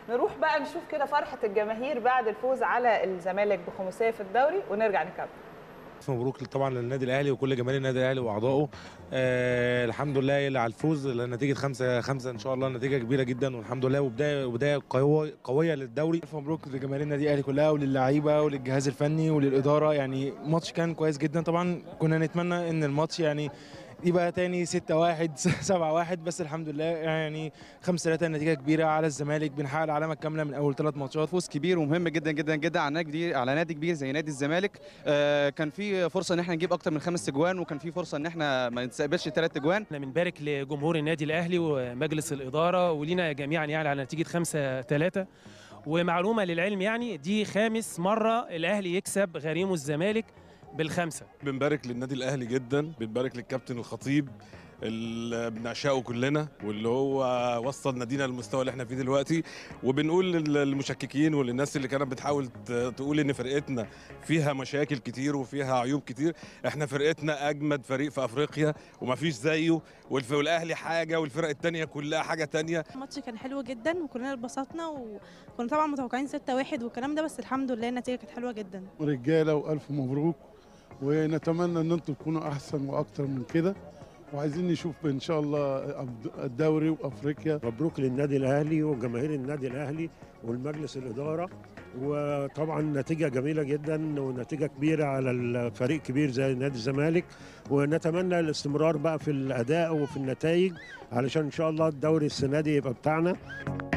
نروح بقى نشوف كده فرحة الجماهير بعد الفوز على الزمالك بخماسية في الدوري ونرجع نكمل. مبروك طبعا للنادي الاهلي وكل جماهير النادي الاهلي واعضائه. الحمد لله على الفوز، نتيجه 5-5 ان شاء الله، نتيجه كبيره جدا والحمد لله، وبدايه قويه للدوري. الف مبروك لجماهير النادي الاهلي كلها وللعيبه وللجهاز الفني وللاداره. يعني ماتش كان كويس جدا، طبعا كنا نتمنى ان الماتش يعني يبقى تاني 6-1 7-1، بس الحمد لله يعني 5-3 نتيجه كبيره على الزمالك، بنحقق العلامه الكامله من اول 3 ماتشات. فوز كبير ومهم جدا جدا جدا على نادي كبير زي نادي الزمالك. كان في فرصه ان احنا نجيب اكتر من 5 اجوان، وكان في فرصه ان احنا ما نستقبلش 3 اجوان. احنا بنبارك لجمهور النادي الاهلي ومجلس الاداره ولينا جميعا يعني على نتيجه 5-3. ومعلومه للعلم، يعني دي 5 مره الاهلي يكسب غريمه الزمالك بال5. بنبارك للنادي الاهلي جدا، بنبارك للكابتن الخطيب اللي بنعشقه كلنا واللي هو وصل نادينا للمستوى اللي احنا فيه دلوقتي. وبنقول للمشككين وللناس اللي كانت بتحاول تقول ان فرقتنا فيها مشاكل كتير وفيها عيوب كتير، احنا فرقتنا اجمد فريق في افريقيا ومفيش زيه، والاهلي حاجه والفرق التانيه كلها حاجه تانيه. الماتش كان حلو جدا وكلنا اتبسطنا، وكنا طبعا متوقعين 6-1 والكلام ده، بس الحمد لله النتيجه كانت حلوه جدا. رجاله والف مبروك، ونتمنى ان انتم تكونوا احسن واكتر من كده، وعايزين نشوف ان شاء الله الدوري وافريقيا. مبروك للنادي الاهلي وجماهير النادي الاهلي والمجلس الاداره، وطبعا نتيجه جميله جدا ونتيجه كبيره على الفريق كبير زي نادي الزمالك، ونتمنى الاستمرار بقى في الاداء وفي النتائج علشان ان شاء الله الدوري السنه دي يبقى بتاعنا.